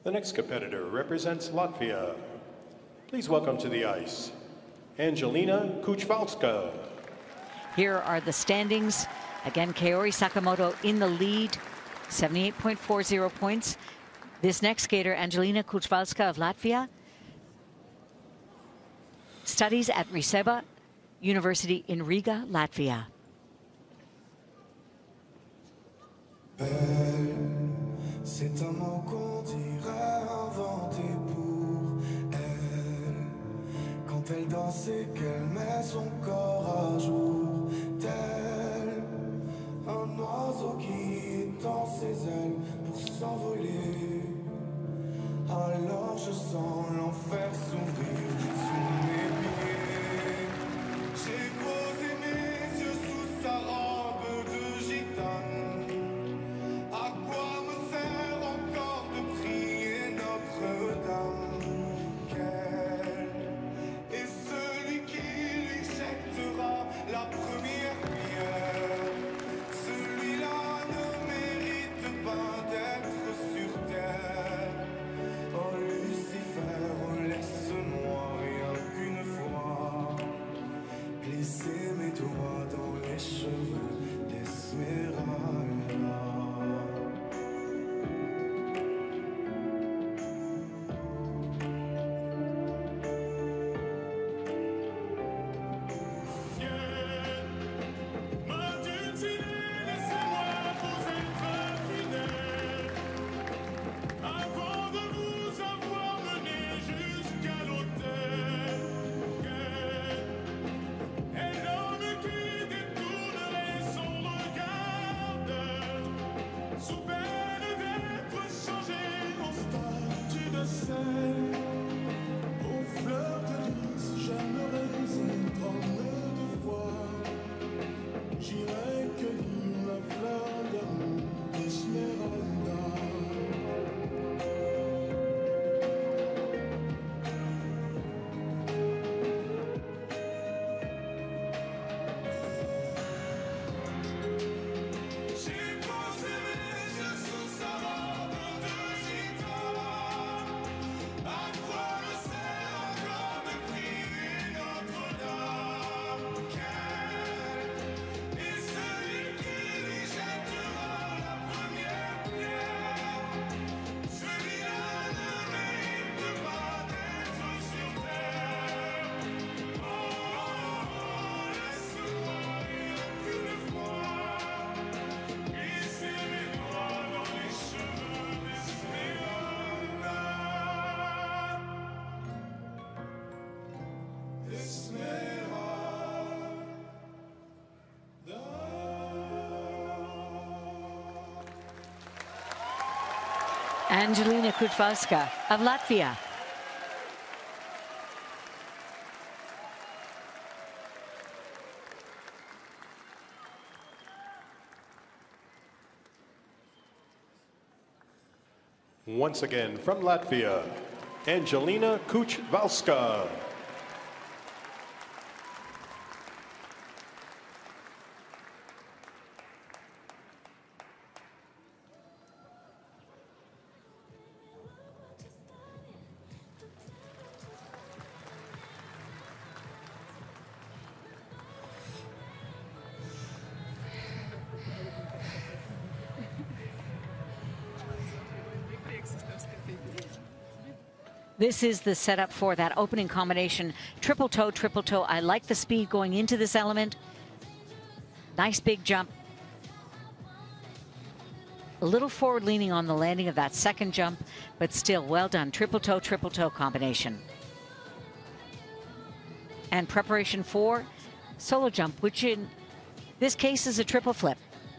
The next competitor represents Latvia. Please welcome to the ice, Angelina Kuchvalska. Here are the standings. Again, Kaori Sakamoto in the lead, 78.40 points. This next skater, Angelina Kuchvalska of Latvia, studies at Riseba University in Riga, Latvia. C'est un mot qu'on dirait inventé pour elle. Quand elle danse et qu'elle met son corps à jour, tel un oiseau qui tend ses ailes pour s'envoler. Alors je sens l'enfer s'ouvrir sous mes pieds. J'ai posé mes yeux sous sa robe de gitane. À quoi me sert encore de prier Notre-Dame? Quel est celui qui lui jettera la première pierre? Celui-là ne mérite pas d'être sur terre. Oh Lucifer, laisse-moi rien qu'une fois glisser mes doigts dans les cheveux d'Esmeralda. Angelina Kuchvalska of Latvia. Once again from Latvia, Angelina Kuchvalska. This is the setup for that opening combination. Triple toe, triple toe. I like the speed going into this element. Nice big jump. A little forward leaning on the landing of that second jump, but still well done. Triple toe combination. And preparation for solo jump, which in this case is a triple flip.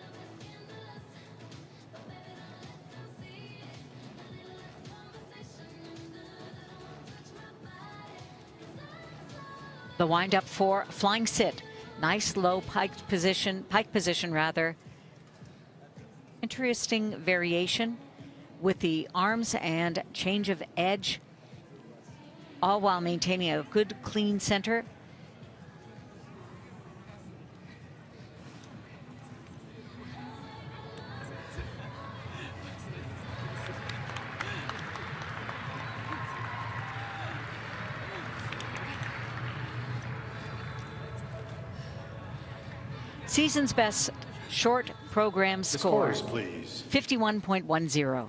The wind up for flying sit. Nice low pike position rather. Interesting variation with the arms and change of edge, all while maintaining a good clean center. season's best short program The score, scores, please. 51.10.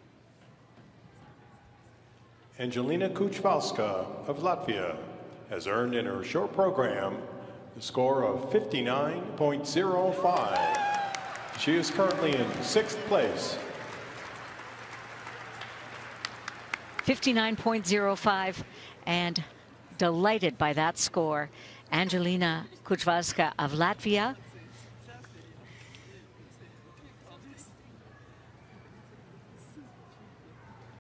Angelina Kuchvalska of Latvia has earned in her short program the score of 59.05. She is currently in 6th place. 59.05, and delighted by that score. Angelina Kuchvalska of Latvia